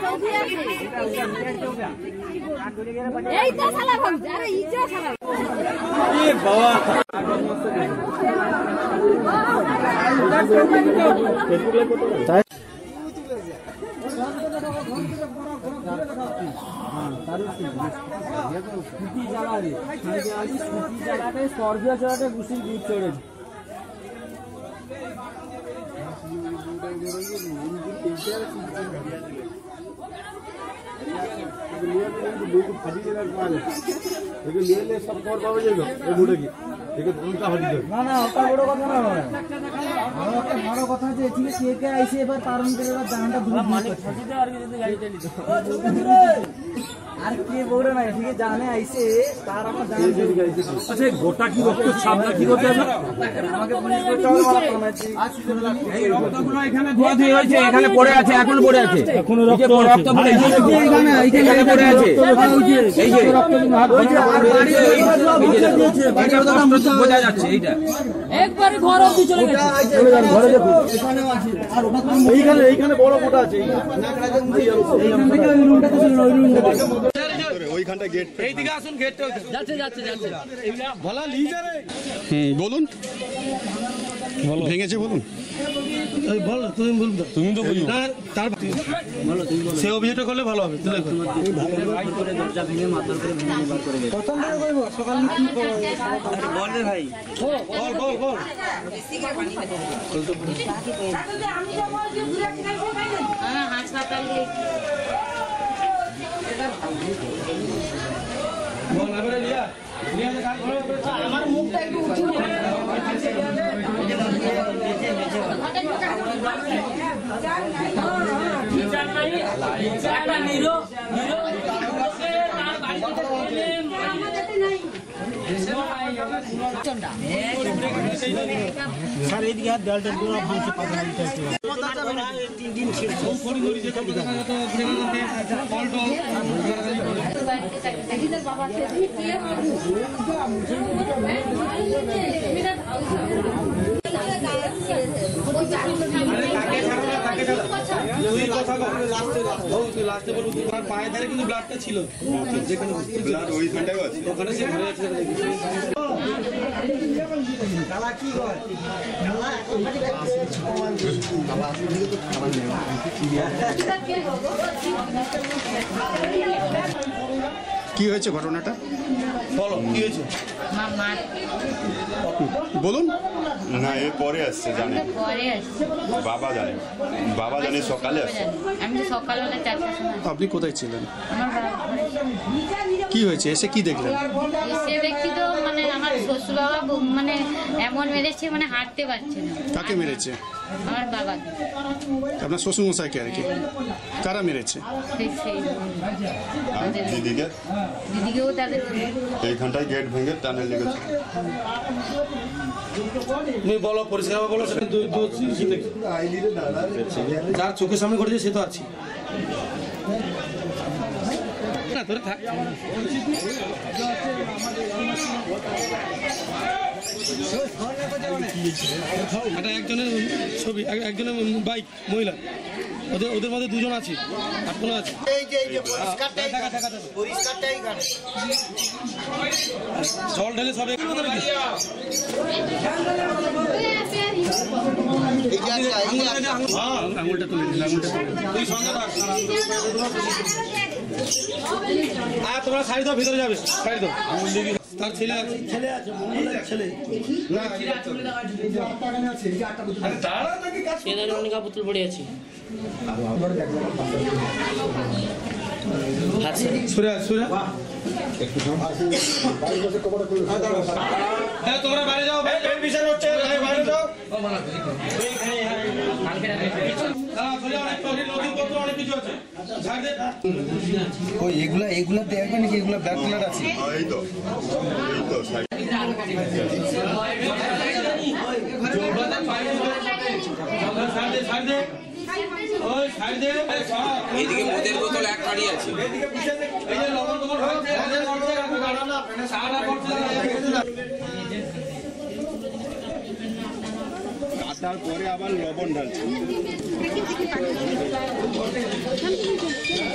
Scorpio চালাতে বুসির দুধ চড়েছে। না না ওটা বড় কথা না, বড় কথা যে এখানে কে কে আইছে এবার তার মধ্যে জানটা আর কে বড় না ঠিক জানে আইছে তার আমার জান আচ্ছা গোটা কি রক্ত ছাপটা কি করতে হবে আমাকে পুলিশ করতে হবে এই রক্তগুলো এখানে ধোয়া ধুই হয়েছে এখানে পড়ে আছে এখন পড়ে আছে এখনো রক্তগুলো এইখানে পড়ে আছে এই যে রক্তগুলো হাত হয়েছে আর বাড়ি বোঝা যাচ্ছে এইটা একবারে ঘর অবধি চলে গেছে ঘরে দেখো এখানেও আছে আর এইখানে বড় গোটা আছে এইখান থেকে ওই রুমটাতে ছিল ওই রুমটাতে ওইখানটা গেট এইদিকে আসুন গেটটা যাচ্ছে যাচ্ছে যাচ্ছে ভালো লিজারে বলুন বলো ভেঙেছে বলুন এই বল তুমি বল তুমি তো বলো তার বলো তুমি বলো সে অভিযোগটা করলে ভালো হবে তুই দেখো ভাই করে দরজা ভেঙে মাথার করে ভেঙে বার করে গেল প্রথম দিকে কইবো সকাল কি করব বল রে ভাই বল বল বল আমি তো বলছি পুরো হ্যাঁ হাসপাতাল বল আরে লিয়া লিয়া কাজ করো আমার মুখটা একটু উঁচু স্যার এইদিকে হাত দেওয়ালটা পুরো ভাঙছে পাতলা পায়ে ধারে কিন্তু ব্লাডটা ছিল যেখানে ওইখানটাও আছে ওখানে সে ঘরে আছে কি হয়েছে ঘটনাটা বলো কি হয়েছে বলুন না এর পরে আসছে জানে বাবা জানে সকালে আসছে আমি তো সকালবেলা 4টার সময় আপনি কোথায় ছিলেন কি হয়েছে এসে কি দেখলেন এসে দেখছি তো মানে আমার শ্বশুর বাবা মানে এমন মেরেছে মানে হাঁটতে পারছে না কাকে মেরেছে আমার বাবা আপনার শ্বশুর মশাইকে আর কি কারা মেরেছে দিদিকেও তাদের এইখানটায় গেট ভেঙে টানেল লেগেছে তুমি বলো পরিষ্কার বলো যার চোখের সামনে ঘটেছে সে তো আছে না তোরা থাক এটা একজনের ছবি একজনের বাইক মহিলা ওদের মধ্যে দুজন আছে আর কোনো আছে জল ঢেলে সব আঙুলটা তুলে তুই সঙ্গে তোমরা সাইড দাও ভিতরে যাবে সাইড দাও তার ছেলে আছে ছেলে অনেক পুতুল পড়ে আছে তোমরা বাইরে যাও বিশাল হচ্ছে বাইরে যাও এগুলা দেখবে নাকি এগুলা ব্ল্যাক কালার আছে এইদিকে মদের বোতল এক গাড়ি আছে তারপরে আবার লবণ ঢালছে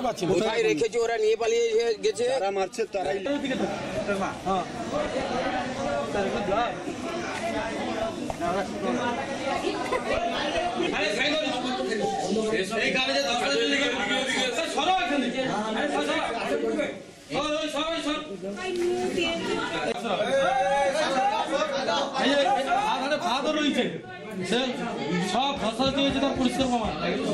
পাচ্ছি কোথায় রেখেছে ওরা নিয়ে পালিয়ে গেছে। যারা মারছে তারাই রয়েছে সব ফসল দিয়েছে তার পরিষ্কার প্রমাণ।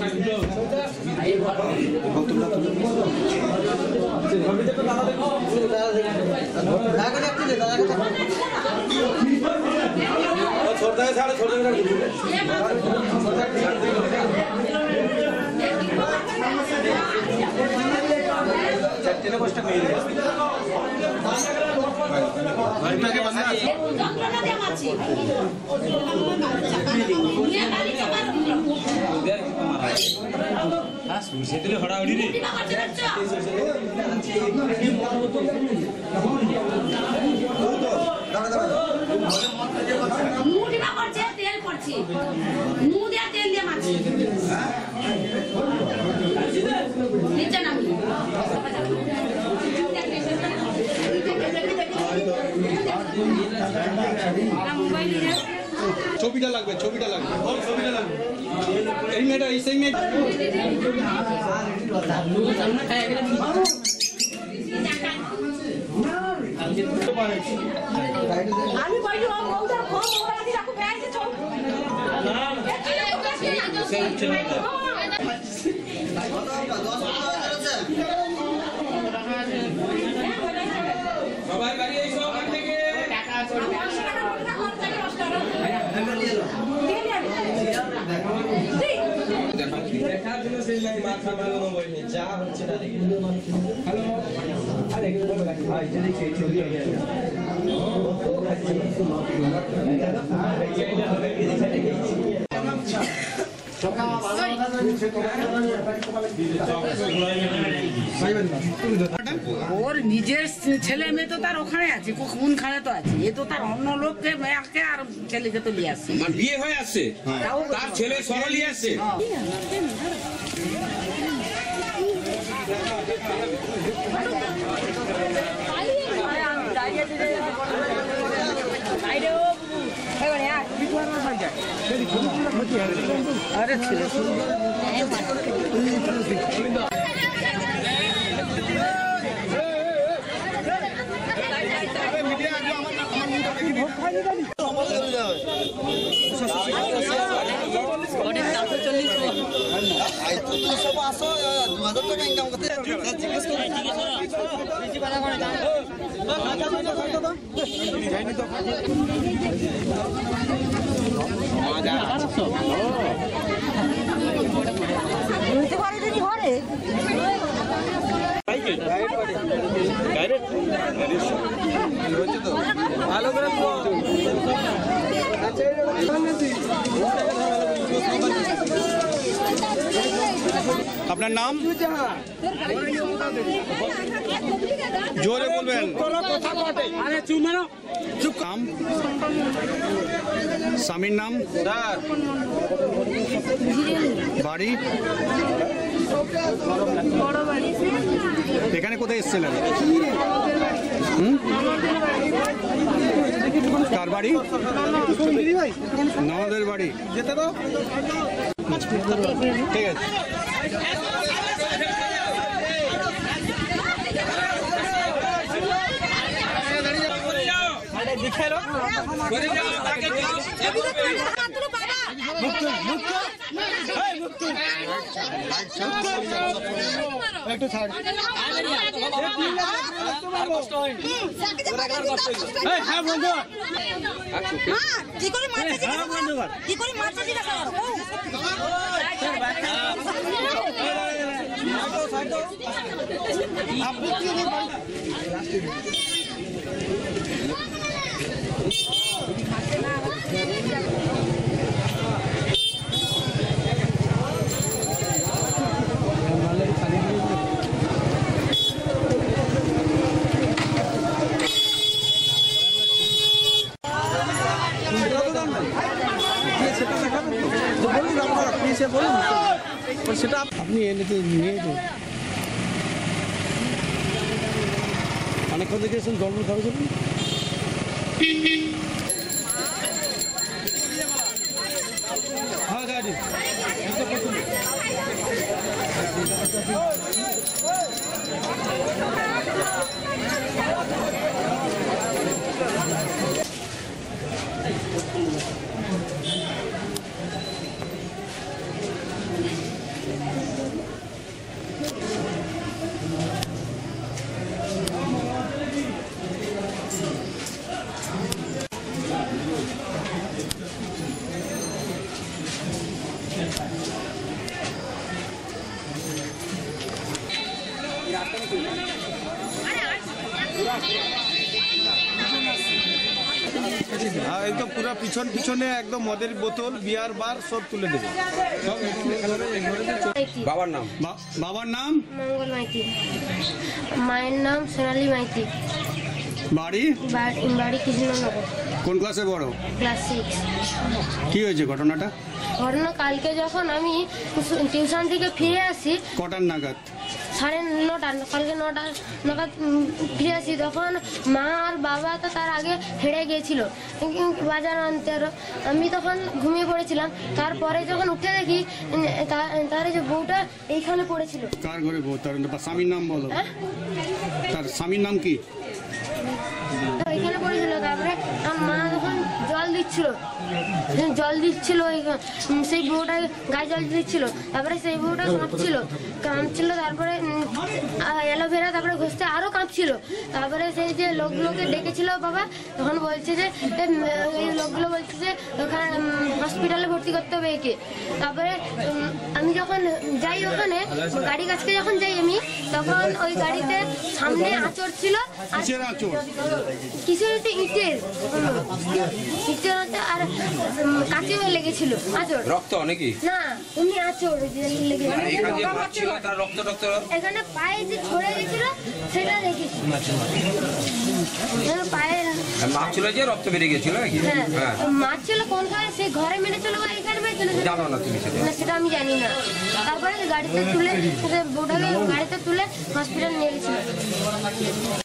সেদিলে হড়াহড়ি রে তেল পড়ছে নু দিয়া তেল দিয়ে মাছি নিচে নামি ছবিটা লাগবে ছবিটা লাগবে এই মেয়েটা এই সেই মেয়েটা আমি কইলো ওদের ফোন ওরা দি রাখো বেঁচে চল সবাই গাড়ি এসো ওখান থেকে। দেখার জন্য সেই নাই মাথা ভালো বইনি যা হচ্ছে না দেখি। হ্যালো আরে ভাই যদি কে চলি হয়ে যায় ওর নিজের ছেলে মেয়ে তো তার ওখানে আছে, কোন খানে তো আছে, এ তো তার অন্য লোককে মেয়েকে আর ছেলেকে তো নিয়ে আসছে, মানে বিয়ে হয়ে আসছে তার ছেলে সহ নিয়ে আসছে। আরে ছেলে ভালো করে আপনার নাম জোরে বলবেন। আরে চুপ মানো চুপ কাম স্বামীর নাম বাড়ি এখানে কোথায় এসেছিলেন? কার বাড়ি? ননদের বাড়ি। যেতে দাও ঠিক আছে। একটু ছাড়। হ্যাঁ বন্ধু কি করে মারছে জিজ্ঞাসা করো সেটা আপনি এনে নিয়ে অনেকক্ষণ থেকে এসেছেন জল খাওয়ার জন্য? হ্যাঁ গাড়ি একদম পুরো পিছনে একদম মদের বোতল বিয়ার বার সব তুলে দেবে। বাবার নাম? বাবার নাম? মঙ্গল মাইতি। মায়ের নাম সোনালী মাইতি। বাড়ি? বাড়ি কৃষ্ণনগর। কোন ক্লাসে বড়? ক্লাস 6। কি হয়েছে ঘটনাটা? ঘটনা কালকে যখন আমি টিউশন থেকে ফিরে আসি, কটার নাগাদ? 9:30, কালকে 9টা নাগাদ ফিরে আসি, তখন মা আর বাবা তো তার আগে হেরে গিয়েছিল বাজার আনতে। আরো আমি তখন ঘুমিয়ে পড়েছিলাম। তারপরে যখন উঠে দেখি তার যে বউটা এইখানে পড়েছিল। কার ঘরে বউ? তার স্বামীর নাম বলো। তার স্বামীর নাম কি? এখানে পড়েছিল। তারপরে আমার মা যখন জল দিচ্ছিল সেই বউটা গায়ে জল দিচ্ছিল। তারপরে সেই বউটা কাঁপছিল। তারপরে অ্যালোভেরা তারপরে ঘষতে আরো কাঁপছিল। তারপরে সেই যে লোকগুলোকে ডেকেছিল বাবা, তখন বলছে যে এই লোকগুলো বলছে যে ওখানে হসপিটালে ভর্তি করতে হবে একে। তারপরে আমি যখন যাই ওখানে গাড়ি কাছকে যখন যাই আমি, তখন ওই গাড়িতে সামনে আঁচড় ছিল। কিছু ইটের আর কাঁচে লেগেছিল আঁচড়। রক্ত নাকি? না, এমনি আঁচড় এখানে পায়ে যে ছড়ে গেছিল সেটা দেখেছি। পায়ে মাছ ছিল যে রক্ত বেরিয়ে গেছিল নাকি? হ্যাঁ, মাছ ছিল কোনখানে, সে ঘরে মেরেছিল বা এখানে মেরেছিল জানো না তুমি সেটা আমি জানি না। তারপরে গাড়িতে তুলে বউটাকে গাড়িতে তুলে হসপিটাল নিয়ে গেছিল।